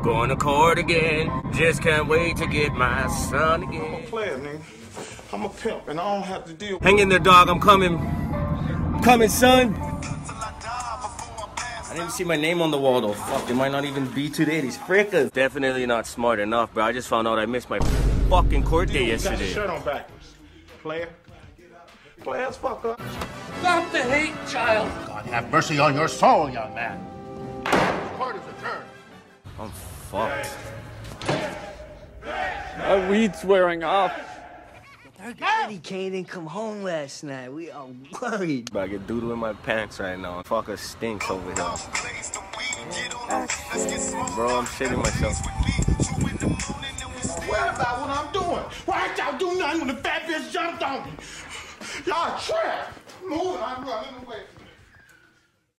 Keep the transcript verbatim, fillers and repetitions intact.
Going to court again. Just can't wait to get my son again. I'm a player, nigga. I'm a pimp, and I don't have to deal with... Hang in there, dog. I'm coming. I'm coming, son. I didn't see my name on the wall, though. Fuck, it might not even be today. These frickers. Definitely not smart enough, bro. I just found out I missed my fucking court day yesterday. You got your shirt on backwards. Player. Players, fuck up. Stop the hate, child. God have mercy on your soul, young man. Court is adjourned. I'm fucked. My weed's wearing off. Eddie Kane didn't come home last night. We are worried. Bro, I get doodle in my pants right now. Fucker stinks over here. Bro, I'm shitting myself. What about what I'm doing? Why ain't y'all do nothing when the fat bitch jumped on me? Y'all trapped. Move, I'm running away.